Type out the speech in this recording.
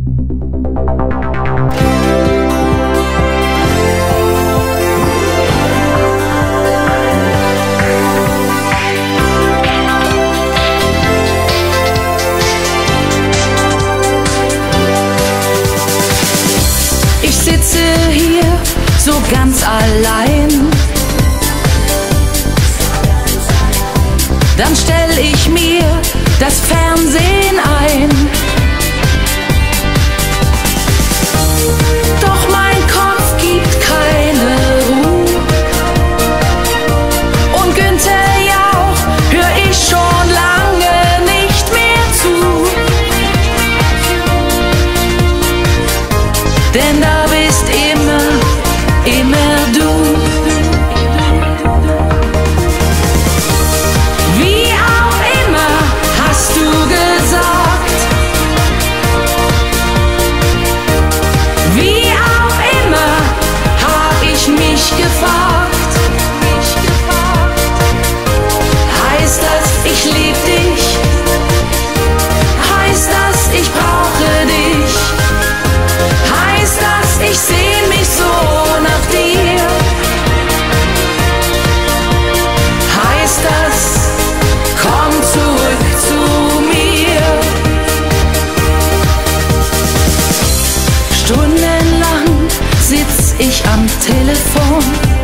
Ich sitze hier so ganz allein. Dann stell ich mir das Fernsehen ein. Doch mein Kopf gibt keine Ruhe. Und Günther Jauch hör ich schon lange nicht mehr zu. Denn da bist immer du. Wie auch immer hast du gesagt, wie auch immer hab ich mich gefragt. Heißt das, ich lieb dich? Heißt das, ich brauche dich? Heißt das, ich sehn mich so nach dir? Heißt das, komm zurück zu mir? Stundenlang sitz ich am Telefon.